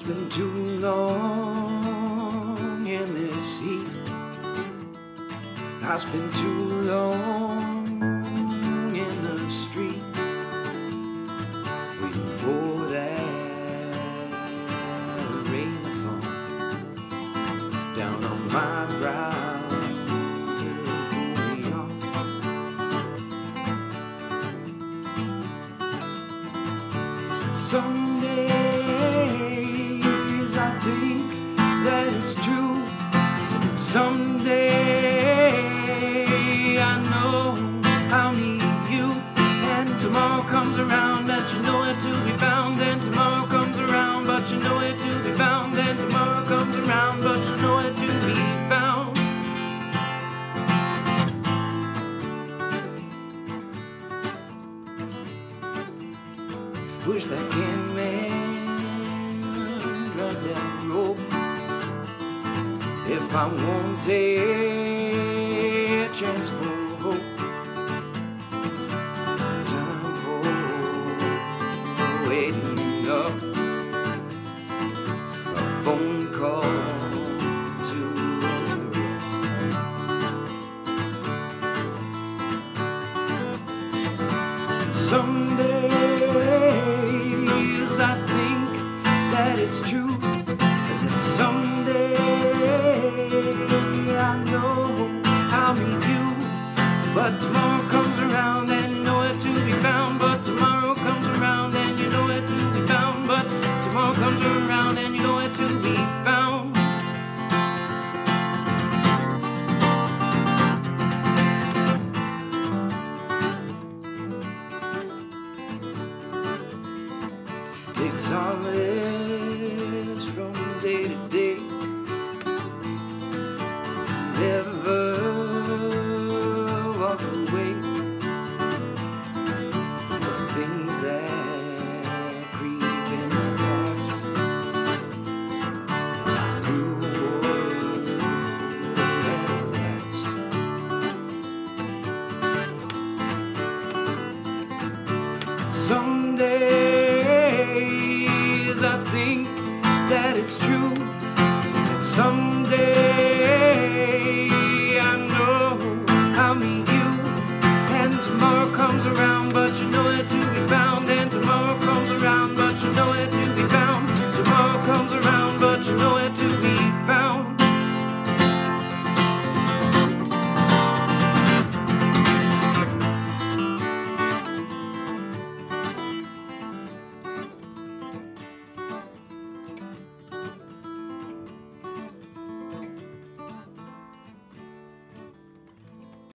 been too long in this heat. I spent too long in the street, waiting for that rain to fall down on my brow to cool me off. Some days I think that it's true, and someday I know I'll need you. And tomorrow comes around, but you know where to be found. And tomorrow comes around, but you know where to be found. And tomorrow comes around, but you know where to be found. Wish that can man drag that rope. If I won't take a chance for hope, time for waiting up, a phone call to some days I think that it's true, but then someday I know I'll need you. But tomorrow comes around and you know where to be found. But tomorrow comes around and you know where to be found. But tomorrow comes around and you know where to be found. Take solace from day to day. Never walk away from things that creep in the past. Who would ever last? Some days I think that it's true, and someday I know I'll meet you. And tomorrow comes around, but you know where to be found. And tomorrow comes around, but you know where to